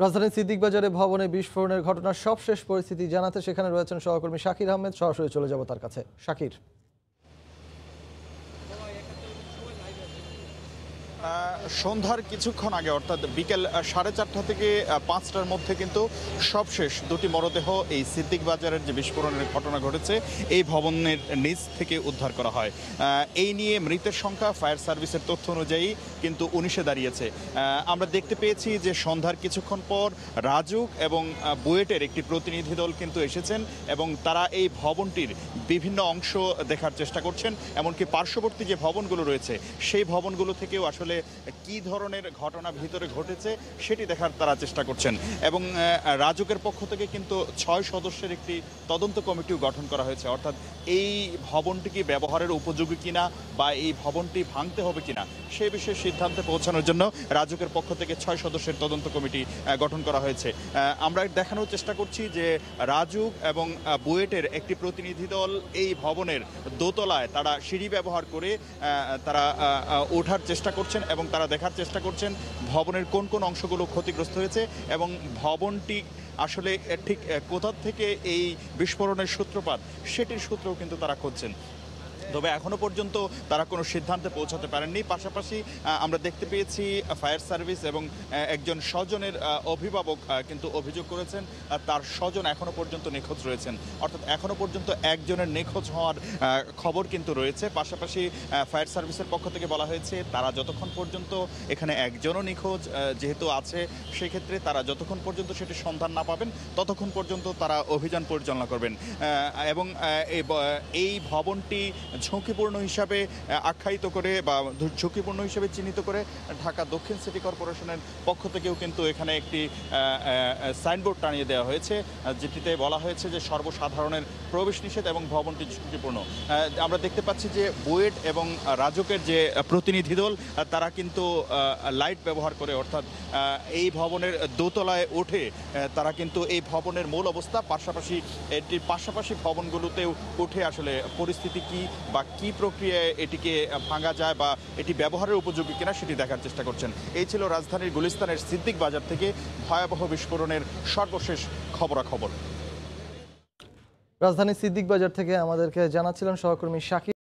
রাজধানীর সিদ্দিক বাজারে ভবনে বিস্ফোরণের ঘটনার সবশেষ পরিস্থিতি জানাতে সেখানে রয়েছেন সহকর্মী শাকির আহমেদ। সরাসরি চলে যাব তার কাছে। শাকির, সন্ধ্যার কিছুক্ষণ আগে অর্থাৎ বিকেল 4:30 থেকে 5টার মধ্যে কিন্তু সবশেষ দুটি মরদেহ এই সিদ্দিক বাজারের যে বিস্ফোরণের ঘটনা ঘটেছে এই ভবনের নিচ থেকে উদ্ধার করা হয়। এই নিয়ে মৃতের সংখ্যা ফায়ার সার্ভিসের তথ্য অনুযায়ী কিন্তু 19-এ দাঁড়িয়েছে। আমরা দেখতে পেয়েছি যে সন্ধ্যার কিছুক্ষণ পর রাজুক এবং বুয়েটের একটি প্রতিনিধি দল কিন্তু এসেছেন এবং তারা এই ভবনটির বিভিন্ন অংশ দেখার চেষ্টা করছেন, এমনকি পার্শ্ববর্তী যে ভবনগুলো রয়েছে সেই ভবনগুলো থেকেও আসলে কি ধরনের ঘটনা ভিতরে ঘটেছে সেটি দেখার তারা চেষ্টা করছেন। এবং রাজুকের পক্ষ থেকে কিন্তু 6 সদস্যের একটি তদন্ত কমিটিও গঠন করা হয়েছে, অর্থাৎ এই ভবনটি কি ব্যবহারের উপযোগী কিনা বা এই ভবনটি ভাঙতে হবে কিনা সে বিষয়ে সিদ্ধান্তে পৌঁছানোর জন্য রাজুকের পক্ষ থেকে 6 সদস্যের তদন্ত কমিটি গঠন করা হয়েছে। আমরা দেখানোর চেষ্টা করছি যে রাজুক এবং বুয়েটের একটি প্রতিনিধি দল এই ভবনের দোতলায় তারা সিঁড়ি ব্যবহার করে তারা ওঠার চেষ্টা করছেন এবং তারা দেখার চেষ্টা করছেন ভবনের কোন কোন অংশগুলো ক্ষতিগ্রস্ত হয়েছে এবং ভবনটি আসলে ঠিক কোথা থেকে এই বিস্ফোরণের সূত্রপাত সেটির সূত্রও কিন্তু তারা খুঁজছেন। তবে এখনো পর্যন্ত তারা কোনো সিদ্ধান্তে পৌঁছাতে পারেননি। পাশাপাশি আমরা দেখতে পেয়েছি ফায়ার সার্ভিস এবং একজন স্বজনের অভিভাবক কিন্তু অভিযোগ করেছেন তার স্বজন এখনো পর্যন্ত নিখোঁজ রয়েছেন, অর্থাৎ এখনো পর্যন্ত একজনের নিখোঁজ হওয়ার খবর কিন্তু রয়েছে। পাশাপাশি ফায়ার সার্ভিসের পক্ষ থেকে বলা হয়েছে তারা যতক্ষণ পর্যন্ত এখানে একজনও নিখোঁজ যেহেতু আছে সেক্ষেত্রে তারা যতক্ষণ পর্যন্ত সেটি সন্ধান না পাবেন ততক্ষণ পর্যন্ত তারা অভিযান পরিচালনা করবেন। এবং এই ভবনটি ঝুঁকিপূর্ণ হিসাবে আখ্যায়িত করে বা ঝুঁকিপূর্ণ হিসাবে চিহ্নিত করে ঢাকা দক্ষিণ সিটি কর্পোরেশনের পক্ষ থেকেও কিন্তু এখানে একটি সাইনবোর্ড টানিয়ে দেওয়া হয়েছে, যেটিতে বলা হয়েছে যে সর্বসাধারণের প্রবেশ নিষেধ এবং ভবনটি ঝুঁকিপূর্ণ। আমরা দেখতে পাচ্ছি যে বুয়েট এবং রাজুকের যে প্রতিনিধি দল তারা কিন্তু লাইট ব্যবহার করে, অর্থাৎ এই ভবনের দোতলায় ওঠে তারা কিন্তু এই ভবনের মূল অবস্থা পাশাপাশি এটির পাশাপাশি ভবনগুলোতেও উঠে আসলে পরিস্থিতি কি বা কি প্রক্রিয়ায় এটিকে ভাঙা যায় বা এটি ব্যবহারের উপযোগী কিনা সেটি দেখার চেষ্টা করছেন। এই ছিল রাজধানীর গুলিস্তানের সিদ্দিক বাজার থেকে ভয়াবহ বিস্ফোরণের সর্বশেষ খবরাখবর। রাজধানীর সিদ্দিক বাজার থেকে আমাদেরকে জানাচ্ছিলেন সহকর্মী শাকির।